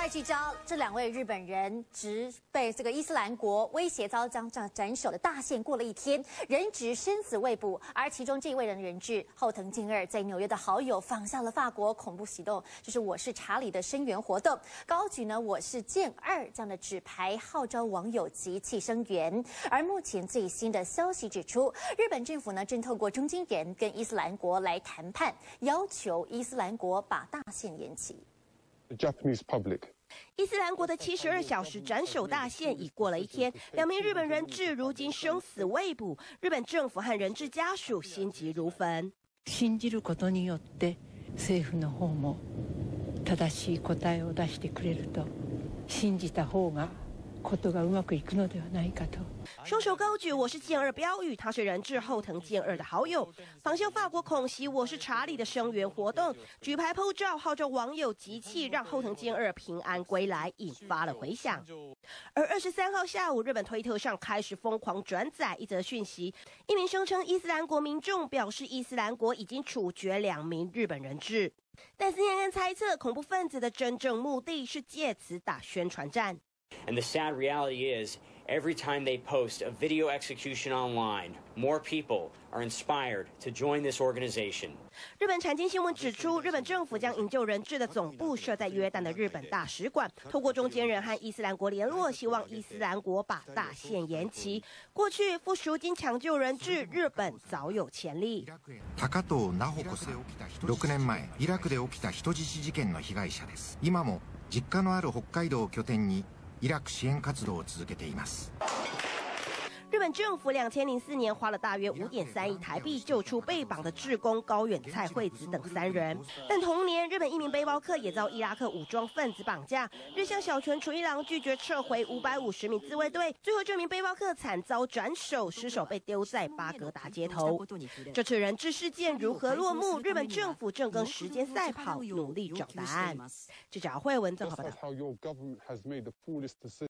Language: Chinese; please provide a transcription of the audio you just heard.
聚焦，这2位日本人直被这个伊斯兰国威胁遭将斩首的大限过了1天，人质生死未卜。而其中这一位人质后藤健二在纽约的好友仿效了法国恐怖行动，就是“我是查理”的声援活动，高举呢“我是健二”这样的纸牌，号召网友集气声援。而目前最新的消息指出，日本政府呢正透过中间人跟伊斯兰国来谈判，要求伊斯兰国把大限延期。 The Japanese public. 伊斯兰国的72小时斩首大限已过了1天，2名日本人质如今生死未卜，日本政府和人质家属心急如焚。 信じることによって政府の方も正しい答えを出してくれると信じた方がことがうまくいくのではないかと。 双手高举“我是健二”标语，他是人质后藤健二的好友，仿效法国恐袭“我是查理”的声援活动，举牌 po 照，号召网友集气，让后藤健二平安归来，引发了回响。而23号下午，日本推特上开始疯狂转载一则讯息，一名声称伊斯兰国民众表示，伊斯兰国已经处决2名日本人质，但 CNN 猜测，恐怖分子的真正目的是借此打宣传战。 And the sad reality is, every time they post a video execution online, more people are inspired to join this organization. 日本产经新闻指出，日本政府将营救人质的总部设在约旦的日本大使馆，透过中间人和伊斯兰国联络，希望伊斯兰国把大限延期。过去付赎金抢救人质，日本早有前例。 高藤直子さん、6年前イラクで起きた人質事件の被害者です。今も実家のある北海道を拠点に。 イラク支援活動を続けています。 日本政府2004年花了大约5.3亿台币救出被绑的志工高远菜惠子等3人，但同年日本一名背包客也遭伊拉克武装分子绑架，日向小泉纯一郎拒绝撤回550名自卫队，最后这名背包客惨遭斩首，尸首被丢在巴格达街头。这次人质事件如何落幕？日本政府正跟时间赛跑，努力找答案。记者慧文综合报道。